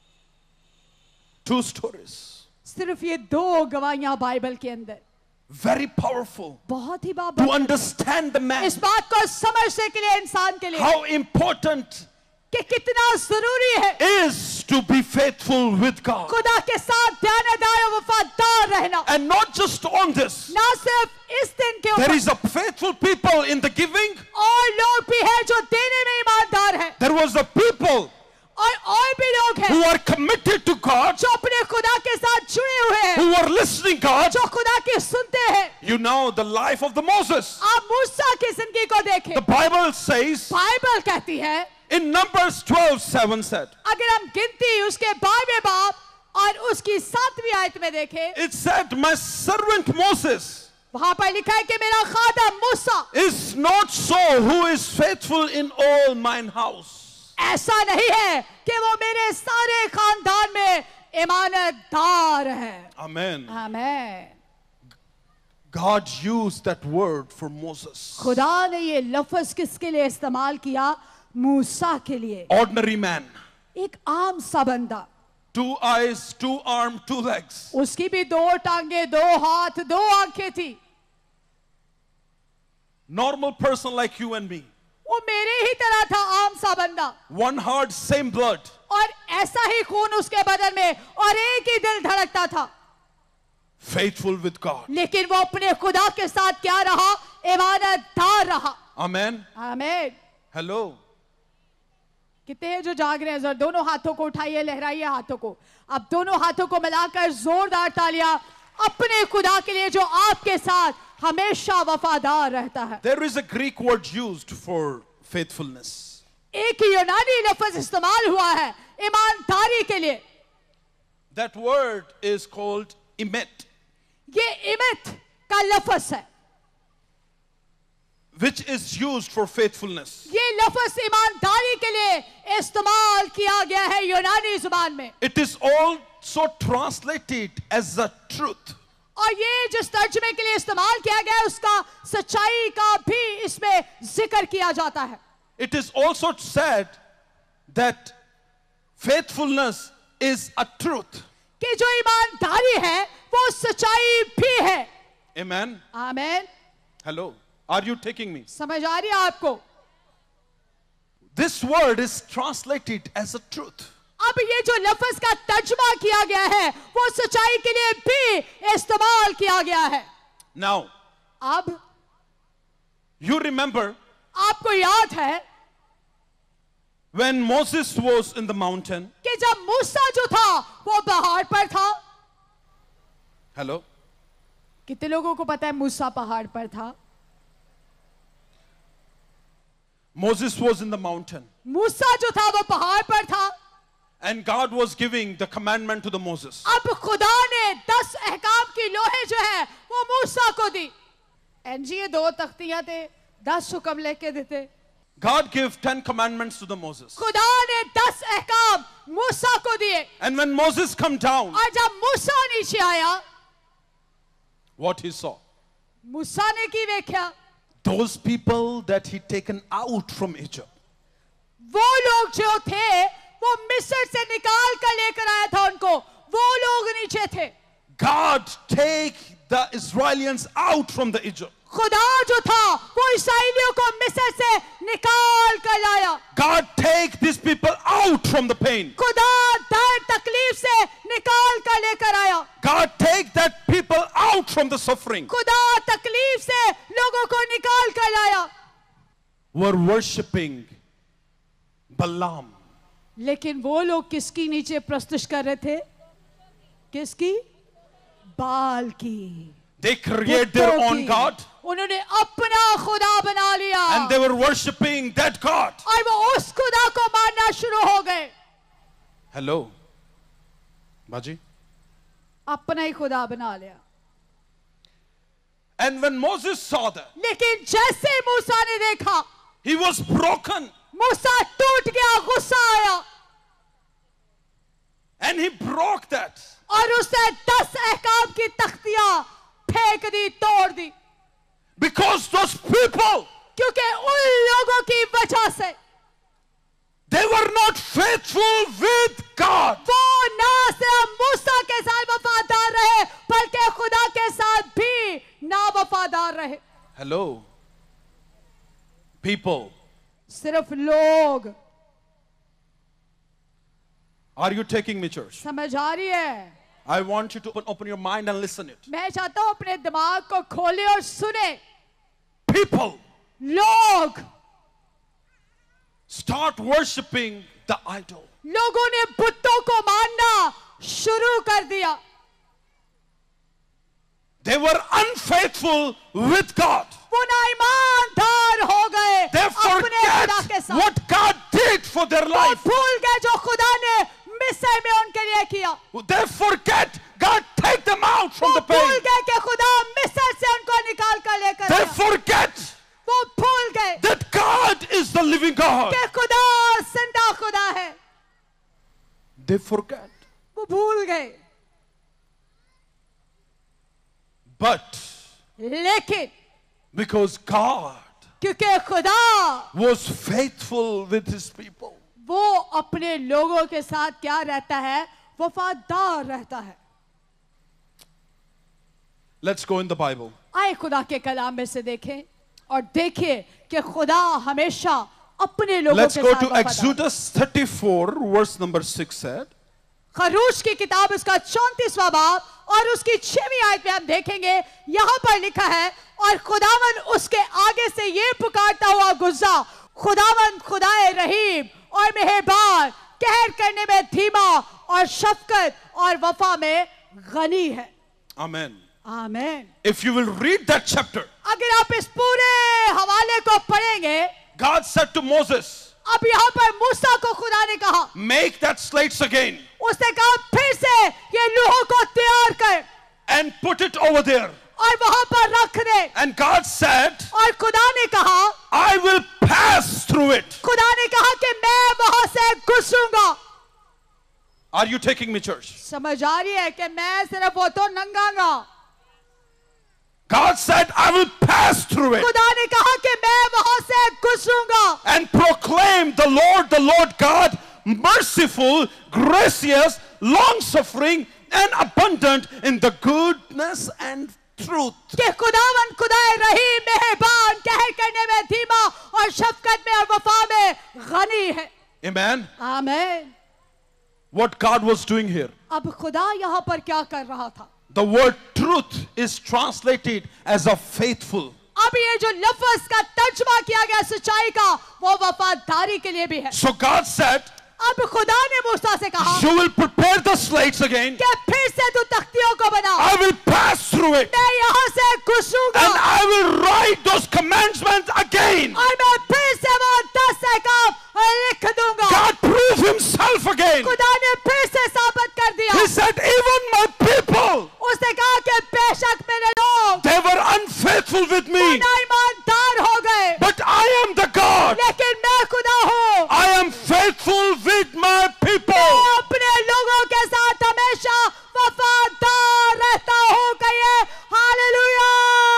Speaker 2: Two stories.
Speaker 3: सिर्फ ये दो गवाहियां बाइबल के अंदर,
Speaker 2: Very powerful
Speaker 3: बहुत ही
Speaker 2: to
Speaker 3: Baba
Speaker 2: understand the man.
Speaker 3: इस बात को समझने के लिए, इंसान के लिए
Speaker 2: How important
Speaker 3: कि कितना जरूरी है
Speaker 2: is to be faithful with God.
Speaker 3: खुदा के साथ ध्यानदार और वफादार रहना।
Speaker 2: And not just on this.
Speaker 3: ना सिर्फ इस दिन के
Speaker 2: There
Speaker 3: ऊपर,
Speaker 2: is a faithful people in the giving.
Speaker 3: और लोग भी हैं जो देने में ईमानदार हैं,
Speaker 2: There was a people
Speaker 3: और भी लोग हैं
Speaker 2: who are committed to God,
Speaker 3: जो अपने खुदा के साथ जुड़े हुए हैं,
Speaker 2: who are listening God.
Speaker 3: जो खुदा की सुनते हैं।
Speaker 2: You know the life of the Moses.
Speaker 3: आप मूसा की जिंदगी को देखें।
Speaker 2: The Bible says
Speaker 3: बाइबल कहती है,
Speaker 2: in Numbers 12:7 said,
Speaker 3: अगर हम गिनती उसके 12वें बाब और उसकी 7वीं आयत में देखें,
Speaker 2: it said, my servant Moses
Speaker 3: वहां पर लिखा है कि मेरा खादम मूसा
Speaker 2: is not so, who is faithful in all mine house.
Speaker 3: ऐसा नहीं है कि वो मेरे सारे खानदान में ईमानदार है।
Speaker 2: Amen.
Speaker 3: आमीन।
Speaker 2: God used that word for Moses.
Speaker 3: खुदा ने ये लफ्ज किसके लिए इस्तेमाल किया? मूसा के लिए।
Speaker 2: Ordinary man.
Speaker 3: एक आम सा बंदा,
Speaker 2: 2 eyes, 2 arms, 2 legs.
Speaker 3: उसकी भी 2 टांगे, 2 हाथ, 2 आंखें थी,
Speaker 2: Normal person like you and me.
Speaker 3: वो मेरे ही तरह था, आम सा बंदा,
Speaker 2: One heart, same blood.
Speaker 3: और ऐसा ही खून उसके बदन में और एक ही दिल धड़कता था।
Speaker 2: Faithful with God.
Speaker 3: लेकिन वो अपने खुदा के साथ क्या रहा? ईमानदार रहा।
Speaker 2: Amen.
Speaker 3: आमीन।
Speaker 2: Hello.
Speaker 3: कितने हैं जो जाग रहे हैं? जरा दोनों हाथों को उठाइए, लहराइए हाथों को। अब दोनों हाथों को मिलाकर जोरदार तालियां अपने खुदा के लिए जो आपके साथ हमेशा वफादार रहता है।
Speaker 2: There is a Greek word used for faithfulness.
Speaker 3: एक यूनानी लफ्ज इस्तेमाल हुआ है ईमानदारी के लिए।
Speaker 2: That word is called emet,
Speaker 3: ये इमत का लफ्ज है,
Speaker 2: which is used for faithfulness.
Speaker 3: ये लफ्ज ईमानदारी के लिए इस्तेमाल किया गया है यूनानी जुबान में।
Speaker 2: It is also translated as the truth.
Speaker 3: और ये जिस तर्जुमे के लिए इस्तेमाल किया गया है उसका सच्चाई का भी इसमें जिक्र किया जाता है।
Speaker 2: It is also said that faithfulness is a truth.
Speaker 3: कि जो ईमानदारी है वो सच्चाई भी है।
Speaker 2: Amen.
Speaker 3: आमीन।
Speaker 2: Hello. Are you taking me?
Speaker 3: समझ आ रही है आपको?
Speaker 2: This word is translated as a truth.
Speaker 3: अब ये जो लफ्ज का तर्जुमा किया गया है वो सच्चाई के लिए भी इस्तेमाल किया गया है।
Speaker 2: Now,
Speaker 3: अब
Speaker 2: you remember
Speaker 3: आपको याद है
Speaker 2: when Moses was in the mountain.
Speaker 3: कि जब मूसा जो था वो पहाड़ पर था।
Speaker 2: Hello.
Speaker 3: कितने लोगों को पता है मूसा पहाड़ पर था?
Speaker 2: Moses was in the mountain.
Speaker 3: मूसा जो था वो पहाड़ पर था।
Speaker 2: And God was giving the commandment to the Moses.
Speaker 3: अब खुदा ने 10 अहकाम की लोहे जो है वो मूसा को दी। एनजी ये 2 तख्तियां थे, 10 हुक्म लेके देते।
Speaker 2: God gave 10 commandments to the Moses.
Speaker 3: खुदा ने 10 अहकाम मूसा को दिए।
Speaker 2: And when Moses come down,
Speaker 3: और जब मूसा नीचे आया,
Speaker 2: what he saw?
Speaker 3: मूसा ने की व्याख्या?
Speaker 2: Those people that he taken out from Egypt.
Speaker 3: वो लोग जो थे वो मिस्र से निकाल कर लेकर आया था उनको, वो लोग नीचे थे।
Speaker 2: God take the Israelites out from the Egypt.
Speaker 3: खुदा जो था वो इस्राएलियों को मिस्र से निकाल कर लाया।
Speaker 2: God take these people out from the pain.
Speaker 3: खुदा दर्द तकलीफ से निकाल कर लेकर आया।
Speaker 2: God take that people out from the suffering.
Speaker 3: खुदा तकलीफ से लोगों को निकाल कर लाया।
Speaker 2: Were worshipping Balaam.
Speaker 3: लेकिन वो लोग किसकी नीचे प्रस्तुत कर रहे थे? किसकी? बाल की।
Speaker 2: They create their own God.
Speaker 3: उन्होंने अपना खुदा बना लिया।
Speaker 2: And they were worshipping that God.
Speaker 3: और वो उस खुदा को मानना शुरू हो गए।
Speaker 2: Hello. Baji.
Speaker 3: अपना ही खुदा बना लिया।
Speaker 2: And when Moses saw that,
Speaker 3: लेकिन जैसे मूसा ने देखा,
Speaker 2: he was broken.
Speaker 3: मूसा टूट गया, गुस्सा आया।
Speaker 2: And he broke that.
Speaker 3: और उसने 10 अहकाम की तख्तियां फेंक दी, तोड़ दी।
Speaker 2: Because those people,
Speaker 3: क्योंकि उन लोगों की वजह से
Speaker 2: they were not faithful with God.
Speaker 3: वो ना सिर्फ मूसा के साथ वफादार रहे बल्कि खुदा के साथ भी ना वफादार रहे।
Speaker 2: Hello. People.
Speaker 3: सिर्फ लोग।
Speaker 2: Are you taking me, church?
Speaker 3: समझ आ रही है?
Speaker 2: I want you to open your mind and listen it.
Speaker 3: मैं चाहता हूं अपने दिमाग को खोले और सुने।
Speaker 2: People
Speaker 3: लोग
Speaker 2: start worshipping the idol.
Speaker 3: लोगों ने बुतों को मानना शुरू कर दिया।
Speaker 2: They were unfaithful with God.
Speaker 3: वो ना ईमानदार हो गए
Speaker 2: They
Speaker 3: अपने खुदा के
Speaker 2: forget
Speaker 3: साथ।
Speaker 2: what God did for their
Speaker 3: वो
Speaker 2: life.
Speaker 3: भूल गए जो खुदा ने मिस्र में उनके लिए किया।
Speaker 2: They forget God take them out from
Speaker 3: वो
Speaker 2: the
Speaker 3: भूल
Speaker 2: pain.
Speaker 3: गए कि खुदा मिस्र से उनको निकाल कर लेकर
Speaker 2: They
Speaker 3: आया।
Speaker 2: forget
Speaker 3: वो भूल गए
Speaker 2: that God is the living God.
Speaker 3: कि खुदा जिंदा खुदा है।
Speaker 2: They forget.
Speaker 3: वो भूल गए।
Speaker 2: But
Speaker 3: लेकिन
Speaker 2: because God
Speaker 3: क्योंकि खुदा
Speaker 2: was faithful with his people,
Speaker 3: वो अपने लोगों के साथ क्या रहता है? वफादार रहता है।
Speaker 2: let's go in the Bible.
Speaker 3: आए खुदा के कलाम में से देखें। और देखिए कि खुदा हमेशा अपने लोगों
Speaker 2: Let's
Speaker 3: के
Speaker 2: go
Speaker 3: साथ
Speaker 2: to
Speaker 3: वफादार है।
Speaker 2: Exodus 34, verse number 6 said.
Speaker 3: खरूश की किताब उसका 34वां बाब और उसकी 6वीं आयत में हम देखेंगे, यहां पर लिखा है, और खुदावन उसके आगे से ये पुकारता हुआ गुजरा, खुदावन खुदाए रहीम और मेहरबान, कहर करने में धीमा और शफकत और वफा में गनी है।
Speaker 2: Amen.
Speaker 3: आमीन।
Speaker 2: If you will read that chapter,
Speaker 3: अगर आप इस पूरे हवाले को पढ़ेंगे,
Speaker 2: God said to Moses,
Speaker 3: अब यहां पर मूसा को खुदा ने कहा,
Speaker 2: make that slates again
Speaker 3: उसने कहा फिर से ये लौह को तैयार कर
Speaker 2: and put it over there.
Speaker 3: और वहां पर रख दे।
Speaker 2: And God said,
Speaker 3: और खुदा ने कहा,
Speaker 2: I will pass through it.
Speaker 3: खुदा ने कहा कि मैं वहां से गुजरूंगा।
Speaker 2: Are you taking me, church?
Speaker 3: समझ आ रही है कि मैं सिर्फ वो तो नंगागा।
Speaker 2: God said, I will pass through it
Speaker 3: खुदा ने कहा कि मैं वहां से गुजरूंगा
Speaker 2: and proclaim the Lord God, merciful, gracious, long-suffering, and abundant in the goodness and truth.
Speaker 3: कि खुदावन खुदाए रहीम मेहरबान, कहर करने में धीमा और शफकत में और वफा में गनी है।
Speaker 2: Amen.
Speaker 3: आमीन।
Speaker 2: What God was doing here.
Speaker 3: अब खुदा यहाँ पर क्या कर रहा था?
Speaker 2: The word truth is translated as a faithful.
Speaker 3: अब ये जो लफ्ज का तर्जुमा किया गया सच्चाई का, वो वफादारी के लिए भी है।
Speaker 2: So God said,
Speaker 3: अब खुदा ने मूसा से कहा,
Speaker 2: you will prepare the slates again.
Speaker 3: कि फिर से तू तख्तियों को बना,
Speaker 2: I will pass through it
Speaker 3: मैं यहाँ से गुजरूंगा
Speaker 2: and I will write those commandments again.
Speaker 3: और मैं फिर से वो 10 अहकाम लिख दूंगा।
Speaker 2: God proved himself again.
Speaker 3: खुदा ने फिर से साबित कर दिया।
Speaker 2: He said, even my people,
Speaker 3: उसने कहा कि बेशक मेरे लोग
Speaker 2: they were unfaithful with me,
Speaker 3: ईमानदार हो गए,
Speaker 2: but I am the God.
Speaker 3: लेकिन मैं खुदा हूँ।
Speaker 2: I am faithful with my people.
Speaker 3: मैं अपने लोगों के साथ हमेशा वफादार रहता हूँ। कहिए hallelujah.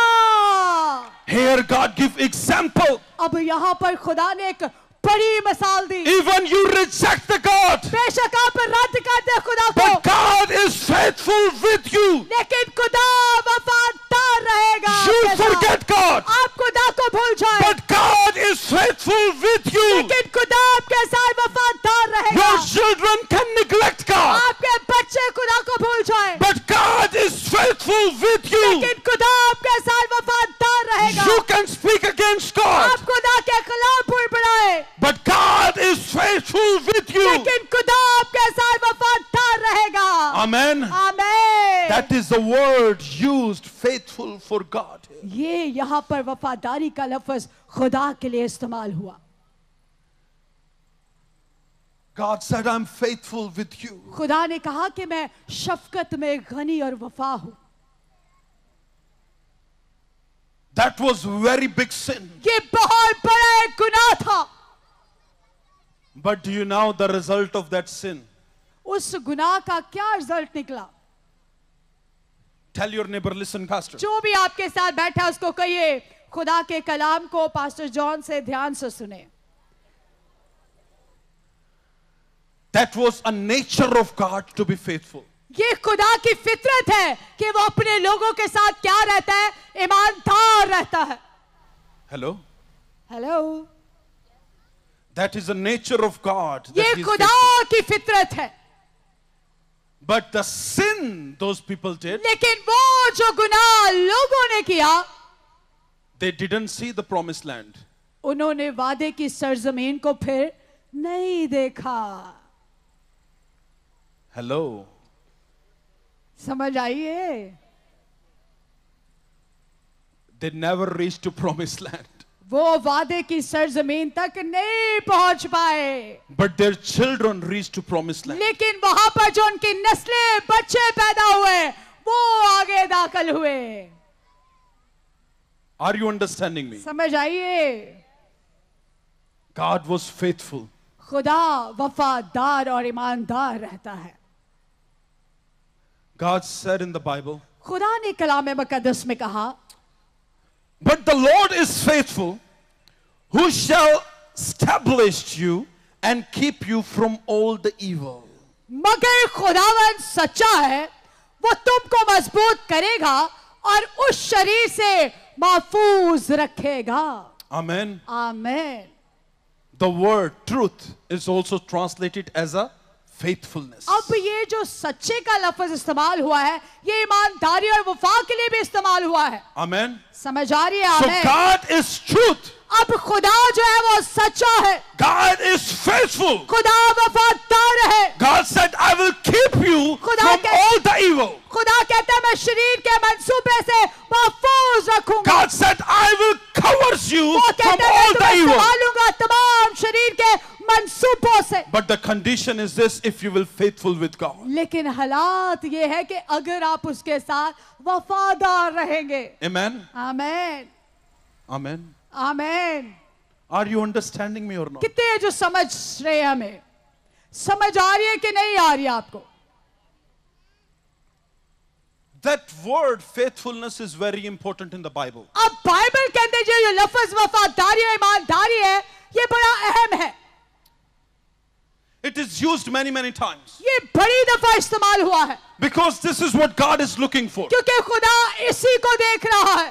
Speaker 2: Here God give example.
Speaker 3: अब यहाँ पर खुदा ने एक बड़ी मिसाल दी।
Speaker 2: Even you reject the God,
Speaker 3: बेशक आप रद्द करते हैं खुदा को,
Speaker 2: but God is faithful with you.
Speaker 3: लेकिन खुदा वफादार रहेगा
Speaker 2: You
Speaker 3: आपके साथ।
Speaker 2: forget God,
Speaker 3: आप खुदा को भूल जाए,
Speaker 2: but God is faithful with you.
Speaker 3: लेकिन खुदा आपके साथ वफादार रहेगा।
Speaker 2: Your children can neglect God,
Speaker 3: आपके बच्चे खुदा को भूल जाए,
Speaker 2: but God is faithful with you.
Speaker 3: लेकिन खुदा आपके साथ वफादार रहेगा।
Speaker 2: You can speak against God,
Speaker 3: आप खुदा के खिलाफ भूल पड़ाए,
Speaker 2: but God is faithful with you.
Speaker 3: लेकिन खुदा आपके साथ वफादार रहेगा।
Speaker 2: Amen.
Speaker 3: आमीन।
Speaker 2: That is the word used, faithful for God.
Speaker 3: ये यहाँ पर वफादारी का लफ्ज खुदा के लिए इस्तेमाल हुआ।
Speaker 2: God said, I'm faithful with you.
Speaker 3: खुदा ने कहा कि मैं शफकत में गनी और वफा हूं।
Speaker 2: That was very big sin.
Speaker 3: ये बहुत बड़ा एक गुनाह था।
Speaker 2: But do you know the result of that sin?
Speaker 3: उस गुनाह का क्या रिजल्ट निकला?
Speaker 2: Tell your neighbor, listen, Pastor.
Speaker 3: जो भी आपके साथ बैठा है उसको कहिए, खुदा के कलाम को पास्टर जॉन से ध्यान से सुने।
Speaker 2: That was a nature of God to be faithful.
Speaker 3: ये खुदा की फितरत है कि वो अपने लोगों के साथ क्या रहता है? ईमानदार रहता है।
Speaker 2: Hello?
Speaker 3: Hello,
Speaker 2: That is the nature of God. that
Speaker 3: ये
Speaker 2: he is
Speaker 3: खुदा
Speaker 2: faithful.
Speaker 3: की फितरत है।
Speaker 2: But the sin those people did,
Speaker 3: लेकिन वो जो गुनाह लोगों ने किया,
Speaker 2: they didn't see the promised land.
Speaker 3: उन्होंने वादे की सरजमीन को फिर नहीं देखा।
Speaker 2: Hello?
Speaker 3: समझ आइए,
Speaker 2: They never reached to promised land.
Speaker 3: वो वादे की सरजमीन तक नहीं पहुंच पाए,
Speaker 2: But their children reached to promised land.
Speaker 3: लेकिन वहां पर जो उनकी नस्लें बच्चे पैदा हुए वो आगे दाखिल हुए।
Speaker 2: Are you understanding me?
Speaker 3: समझ आइए,
Speaker 2: God was faithful.
Speaker 3: खुदा वफादार और ईमानदार रहता है।
Speaker 2: God said in the Bible,
Speaker 3: खुदा ने कलाम मुकद्दस में कहा,
Speaker 2: but the Lord is faithful, who shall establish you and keep you from all the evil.
Speaker 3: मगर खुदावन सच्चा है, वो तुमको मजबूत करेगा और उस शरीर से महफूज रखेगा।
Speaker 2: Amen.
Speaker 3: Amen.
Speaker 2: The word truth is also translated as a faithfulness.
Speaker 3: अब ये जो सच्चे का लफ्ज इस्तेमाल हुआ है, ये ईमानदारी और वफा के लिए भी इस्तेमाल हुआ है।
Speaker 2: Amen.
Speaker 3: समझ आ रही है?
Speaker 2: So
Speaker 3: amen.
Speaker 2: God is truth.
Speaker 3: अब खुदा जो है वो सच्चा है,
Speaker 2: God is faithful.
Speaker 3: खुदा वफादार है।
Speaker 2: God said, I will keep you from all the evil.
Speaker 3: खुदा कहता है मैं शरीर के मंसूबे से महफूज रखूंगा।
Speaker 2: God said, I will cover you
Speaker 3: वो
Speaker 2: from
Speaker 3: कहता है
Speaker 2: all
Speaker 3: मैं
Speaker 2: the
Speaker 3: तुम्हें
Speaker 2: evil.
Speaker 3: संभालूंगा तमाम शरीर के मंसूबों से।
Speaker 2: But the condition is this: if you will faithful with God.
Speaker 3: लेकिन हालात ये है कि अगर आप उसके साथ वफादार रहेंगे।
Speaker 2: Amen.
Speaker 3: Amen.
Speaker 2: Amen.
Speaker 3: Amen.
Speaker 2: Are you understanding me or not?
Speaker 3: कितने हैं जो समझ रहे हैं? हमें समझ आ रही है कि नहीं आ रही है आपको?
Speaker 2: That word faithfulness is very important in the Bible.
Speaker 3: अब बाइबल के अंदर जो लफ्ज वफादारी और ईमानदारी है, ये बड़ा अहम है।
Speaker 2: It is used many times.
Speaker 3: ये बड़ी दफा इस्तेमाल हुआ है,
Speaker 2: Because this is what God is looking for.
Speaker 3: क्योंकि खुदा इसी को देख रहा है।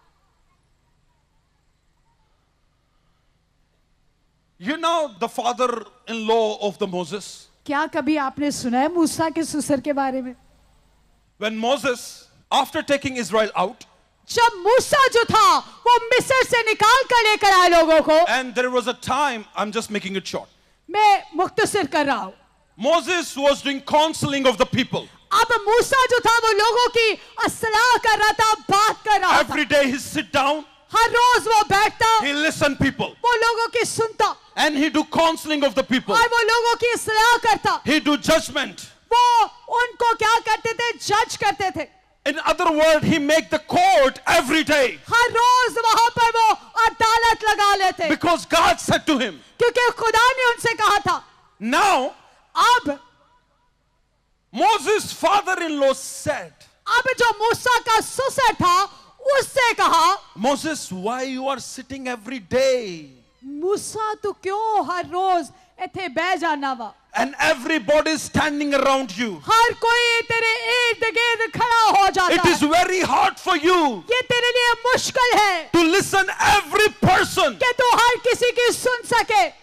Speaker 2: You know the father-in-law of the Moses?
Speaker 3: क्या कभी आपने सुना है मूसा के ससुर के बारे में?
Speaker 2: When Moses, after taking Israel out,
Speaker 3: जब मूसा जो था वो मिस्र से निकाल कर लेकर आए लोगों को,
Speaker 2: and there was a time, I'm just making it short,
Speaker 3: मैं मुख्तसर कर रहा हूं।
Speaker 2: Moses was doing counseling of the people.
Speaker 3: अब मूसा जो था वो लोगों की असलाह कर रहा था, बात कर रहा था।
Speaker 2: Every day he sit down,
Speaker 3: हर रोज वो बैठता,
Speaker 2: he listen people,
Speaker 3: वो लोगों की सुनता
Speaker 2: and he do counseling of the people.
Speaker 3: और वो लोगों की असलाह करता।
Speaker 2: He do judgment.
Speaker 3: वो उनको क्या करते थे? जज करते थे।
Speaker 2: In other words, he make the court every day.
Speaker 3: हर रोज वहां पर वो अदालत लगा लेते,
Speaker 2: Because God said to him,
Speaker 3: क्योंकि खुदा ने उनसे कहा था।
Speaker 2: now
Speaker 3: अब
Speaker 2: Moses' father-in-law said,
Speaker 3: अब जो मूसा का ससुर था उससे कहा,
Speaker 2: Moses, why you are sitting every day?
Speaker 3: मूसा तू क्यों हर रोज इथे बह जाना वा?
Speaker 2: And everybody is standing around you.
Speaker 3: हर कोई तेरे इर्द गिर्द खड़ा हो जाता
Speaker 2: It is
Speaker 3: है।
Speaker 2: very hard for you
Speaker 3: ये तेरे लिए मुश्किल है
Speaker 2: to listen every person.
Speaker 3: कि तू हर किसी की सुन सके।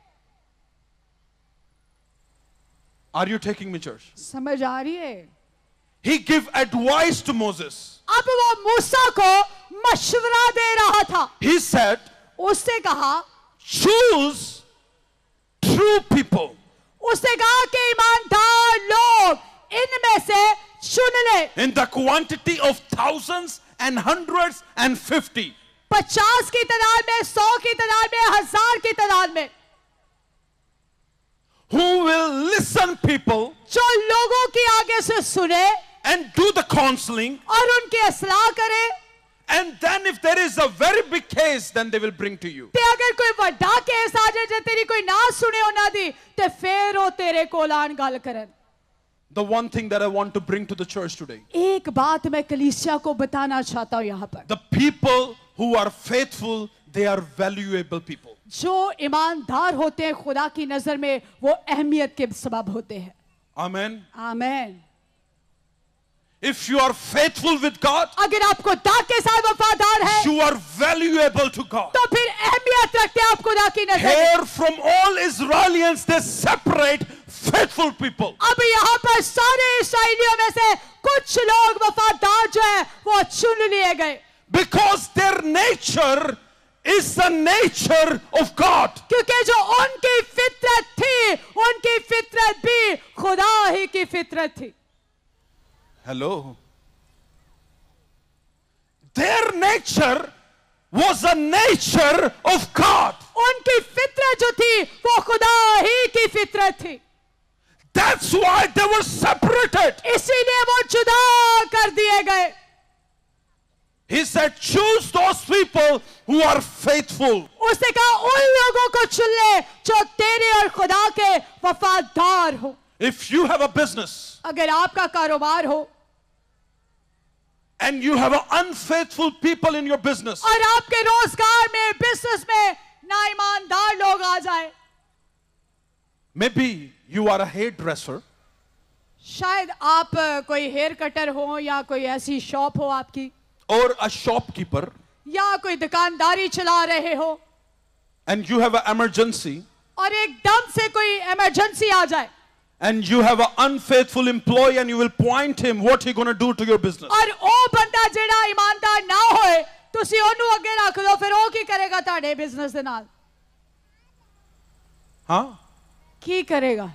Speaker 2: Are you taking me, church?
Speaker 3: समझ आ रही है?
Speaker 2: He give advice to Moses.
Speaker 3: अब वो मूसा को मशवरा दे रहा था।
Speaker 2: He said,
Speaker 3: उससे कहा,
Speaker 2: choose true people.
Speaker 3: उसने कहा कि ईमानदार लोग इनमें से चुन ले।
Speaker 2: In the quantity of thousands and hundreds and 50.
Speaker 3: 50 की तादाद में, 100 की तादाद में, 1000 की तादाद में,
Speaker 2: Who will listen people
Speaker 3: जो लोगों की आगे से सुने
Speaker 2: and do the counseling.
Speaker 3: और उनकी असलाह करे।
Speaker 2: And then if there is a very big case, then they will bring to you.
Speaker 3: ते अगर कोई बड़ा केस आ जाए जो तेरी कोई ना सुने हो ना दी, ते फिर वो तेरे को लान गल करन।
Speaker 2: The one thing that I want to bring to the church today.
Speaker 3: एक बात मैं कलीसिया को बताना चाहता हूं यहाँ पर।
Speaker 2: The people who are faithful, they are valuable people.
Speaker 3: जो ईमानदार होते हैं खुदा की नजर में, वो अहमियत के सबब होते हैं।
Speaker 2: Amen.
Speaker 3: Amen.
Speaker 2: If you are faithful with God,
Speaker 3: अगर आप खुदा के साथ वफादार है,
Speaker 2: you are valuable to God.
Speaker 3: तो फिर अहमियत रखते हैं आप खुदा की नजर में।
Speaker 2: Here from all Israelians, they separate faithful people.
Speaker 3: अब यहाँ पर सारे इस्राएलियों में से कुछ लोग वफादार जो है वो चुन लिए गए,
Speaker 2: Because their nature is the nature of God.
Speaker 3: क्योंकि जो उनकी फितरत थी, उनकी फितरत भी खुदा ही की फितरत थी।
Speaker 2: Hello. Their nature was a nature of God.
Speaker 3: उनकी फितरत जो थी वो खुदा ही की फितरत थी।
Speaker 2: That's why they were separated.
Speaker 3: इसीलिए वो जुदा कर दिए गए।
Speaker 2: He said, choose those people who are faithful.
Speaker 3: उसने कहा उन लोगों को चुन ले जो तेरे और खुदा के वफादार हो।
Speaker 2: If you have a business
Speaker 3: अगर आपका कारोबार हो
Speaker 2: and you have unfaithful people in your business,
Speaker 3: और आपके रोजगार में, बिजनेस में ना ईमानदार लोग आ जाए,
Speaker 2: maybe you are a hairdresser
Speaker 3: शायद आप कोई हेयर कटर हो या कोई ऐसी शॉप हो आपकी,
Speaker 2: or a shopkeeper,
Speaker 3: या कोई दुकानदारी चला रहे हो
Speaker 2: and you have an emergency
Speaker 3: और एकदम से कोई इमरजेंसी आ जाए
Speaker 2: and you have an unfaithful employee and you will point him what he going to do to your business.
Speaker 3: और ओ बंदा जेड़ा ईमानदार ना होए तुसी ओनू अगे रख दो फिर ओ की करेगा ताड़े बिजनेस दे नाल
Speaker 2: Huh?
Speaker 3: की करेगा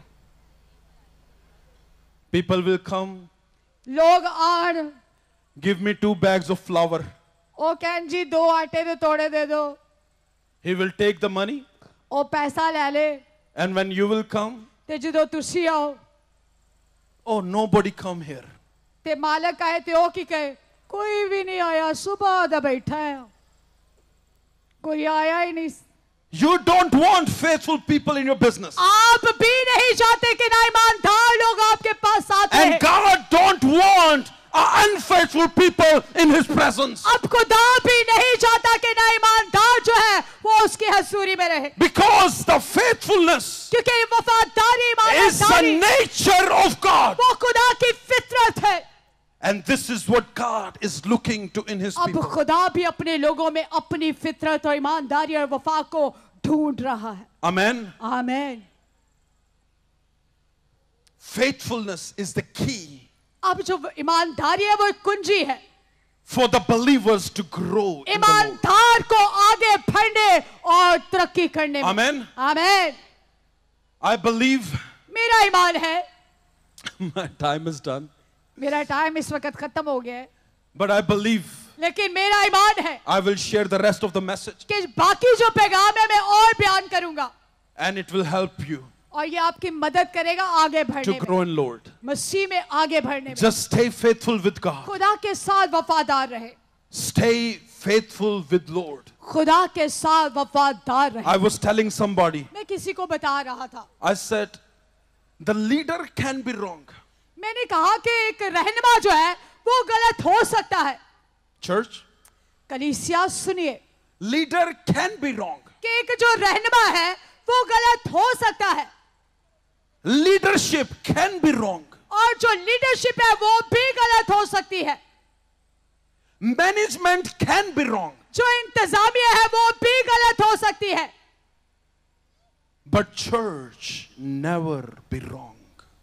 Speaker 2: People will come,
Speaker 3: लोग आण
Speaker 2: give me 2 bags of flour.
Speaker 3: ओ कहन जी 2 आटे दे तोड़े दे दो
Speaker 2: He will take the money
Speaker 3: ओ पैसा ले ले
Speaker 2: and when you will come,
Speaker 3: ते जदों तुसी आओ
Speaker 2: oh nobody come here.
Speaker 3: ते मालक आए ते ओ की कहे कोई भी नहीं आया सुबह दा बैठा है कोई आया ही नहीं
Speaker 2: You don't want faithful people in your business.
Speaker 3: आप भी नहीं चाहते कि ना ईमानदार लोग आपके पास आते हैं
Speaker 2: And God don't want unfaithful people in His presence.
Speaker 3: अब खुदा भी नहीं चाहता कि ना ईमानदार जो है वो उसकी हजूरी में रहे
Speaker 2: Because the faithfulness
Speaker 3: क्योंकि वफादारी
Speaker 2: is the
Speaker 3: ईमानदारी
Speaker 2: nature of God.
Speaker 3: वो खुदा की फितरत है
Speaker 2: And this is what God is looking to in His
Speaker 3: अब
Speaker 2: people.
Speaker 3: खुदा भी अपने लोगों में अपनी फितरत और ईमानदारी और वफा को ढूंढ रहा है
Speaker 2: Amen.
Speaker 3: आमीन
Speaker 2: Faithfulness is the key
Speaker 3: अब जो ईमानदारी है वो एक कुंजी है
Speaker 2: for the believers to grow in the Lord.
Speaker 3: ईमानदार को आगे बढ़ने और तरक्की करने में
Speaker 2: Amen.
Speaker 3: आमीन
Speaker 2: I believe
Speaker 3: मेरा ईमान है
Speaker 2: my time is done,
Speaker 3: मेरा टाइम इस वक्त खत्म हो गया है
Speaker 2: but I believe
Speaker 3: लेकिन मेरा ईमान है
Speaker 2: I will share the rest of the message
Speaker 3: कि बाकी जो पैगाम है मैं और बयान करूंगा
Speaker 2: and it will help you
Speaker 3: और ये आपकी मदद करेगा आगे
Speaker 2: to
Speaker 3: बढ़ने
Speaker 2: grow
Speaker 3: में
Speaker 2: in Lord.
Speaker 3: मसीह में आगे बढ़ने में
Speaker 2: Just stay faithful with God.
Speaker 3: खुदा के साथ वफादार रहे
Speaker 2: Stay faithful with Lord.
Speaker 3: खुदा के साथ वफादार रहे
Speaker 2: I was telling somebody,
Speaker 3: मैं किसी को बता रहा था
Speaker 2: I said, the leader can be wrong.
Speaker 3: मैंने कहा कि एक रहनुमा जो है वो गलत हो सकता है
Speaker 2: Church,
Speaker 3: कलीसिया सुनिए
Speaker 2: leader can be wrong.
Speaker 3: कि एक जो रहनुमा है वो गलत हो सकता है
Speaker 2: Leadership can be wrong.
Speaker 3: और जो लीडरशिप है वो भी गलत हो सकती है
Speaker 2: Management can be wrong.
Speaker 3: जो इंतजामिया है वो भी गलत हो सकती है
Speaker 2: But church never be wrong.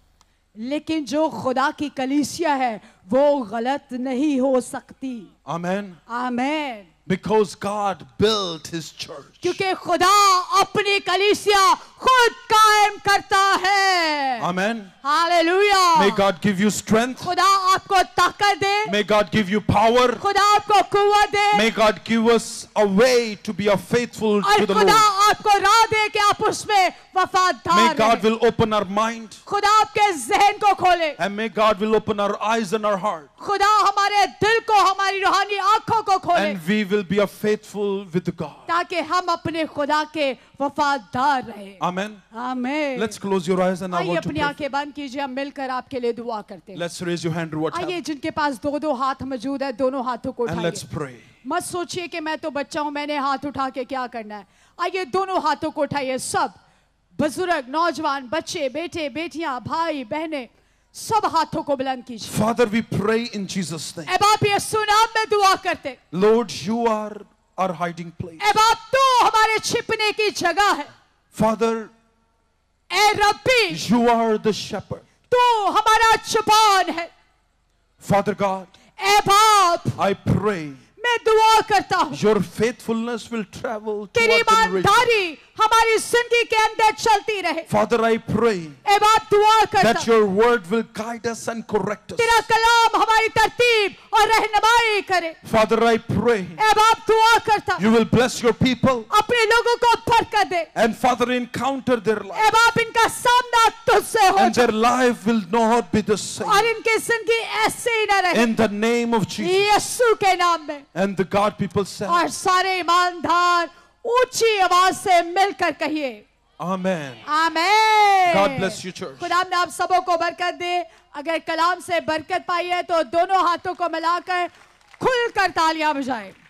Speaker 3: लेकिन जो खुदा की कलीसिया है वो गलत नहीं हो सकती
Speaker 2: Amen.
Speaker 3: आमीन
Speaker 2: Because God built His church.
Speaker 3: क्योंकि खुदा अपनी कलीसिया खुद कायम करता है
Speaker 2: Amen.
Speaker 3: Hallelujah
Speaker 2: May God give you strength.
Speaker 3: खुदा आपको ताकत दे
Speaker 2: May God give you power.
Speaker 3: खुदा आपको कुव्वत दे
Speaker 2: May God give us a way to be faithful
Speaker 3: और
Speaker 2: to the
Speaker 3: खुदा
Speaker 2: Lord.
Speaker 3: आपको राह दे कि आप उसमें
Speaker 2: May
Speaker 3: वफादार
Speaker 2: God
Speaker 3: रहें
Speaker 2: will open our mind
Speaker 3: खुदा आपके जहन को खोले
Speaker 2: and may God will open our eyes and our heart
Speaker 3: खुदा हमारे दिल को हमारी रूहानी आंखों को खोले
Speaker 2: and we will be faithful with God.
Speaker 3: ताकि हम अपने खुदा के वफादार रहे
Speaker 2: Amen.
Speaker 3: आमीन
Speaker 2: Let's close your eyes and I
Speaker 3: आइए
Speaker 2: want to
Speaker 3: अपनी
Speaker 2: pray.
Speaker 3: आंखें बंद कीजिए हम मिलकर आपके लिए दुआ करते हैं
Speaker 2: Let's raise your hand or what
Speaker 3: आइए
Speaker 2: happened
Speaker 3: जिनके पास दो दो हाथ मौजूद है दोनों हाथों को
Speaker 2: and let's
Speaker 3: उठाइए
Speaker 2: pray.
Speaker 3: मत सोचिए कि मैं तो बच्चा हूं मैंने हाथ उठा के क्या करना है आइए दोनों हाथों को उठाइए सब बुजुर्ग नौजवान बच्चे बेटे बेटियां भाई बहनें सब हाथों को बुलंद कीजिए
Speaker 2: Father, we pray in Jesus' name.
Speaker 3: अब आप यीशु नाम में दुआ करते
Speaker 2: Lord, you are our hiding place.
Speaker 3: अब आप तो हमारे छिपने की जगह है
Speaker 2: Father,
Speaker 3: A rabi
Speaker 2: you are the shepherd.
Speaker 3: तू हमारा चुपान है
Speaker 2: Father God,
Speaker 3: ए बाप
Speaker 2: I pray
Speaker 3: मैं दुआ करता हूँ
Speaker 2: your faithfulness will travel to
Speaker 3: तेरी
Speaker 2: our generation.
Speaker 3: ईमानदारी हमारी जिंदगी के अंदर चलती रहे
Speaker 2: Father, I pray
Speaker 3: ए बाप दुआ करता
Speaker 2: that your word will guide us and correct us.
Speaker 3: तेरा कलाम हमारी तरतीब और रहनुमाई करे
Speaker 2: Father, I pray
Speaker 3: ए बाप दुआ करता
Speaker 2: you will bless your people
Speaker 3: अपने लोगों को बरकत दे
Speaker 2: and Father, encounter their life
Speaker 3: ए बाप इनका सामना तुझसे हो
Speaker 2: and their life will not be the same.
Speaker 3: और इनकी जिंदगी ऐसे ही न रहे
Speaker 2: In the name of Jesus.
Speaker 3: यीशु के नाम में
Speaker 2: And the God people said,
Speaker 3: और सारे ईमानदार ऊंची आवाज से मिलकर कहिए
Speaker 2: Amen.
Speaker 3: आमीन
Speaker 2: God bless you, church.
Speaker 3: खुदा ने आप सबों को बरकत दे अगर कलाम से बरकत पाई है तो दोनों हाथों को मिलाकर खुलकर तालियां बजाएं